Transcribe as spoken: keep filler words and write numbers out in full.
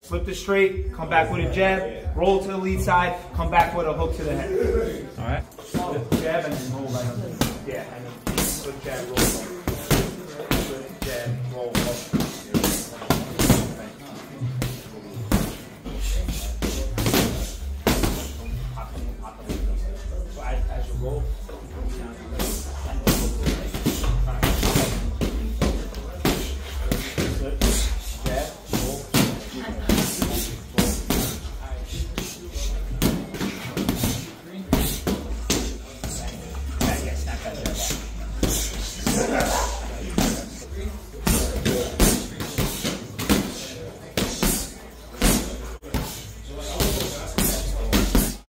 flip the straight, come back with a jab, roll to the lead side, come back with a hook to the head. All right. Jab and then roll right under. Yeah, and then flip jab, roll.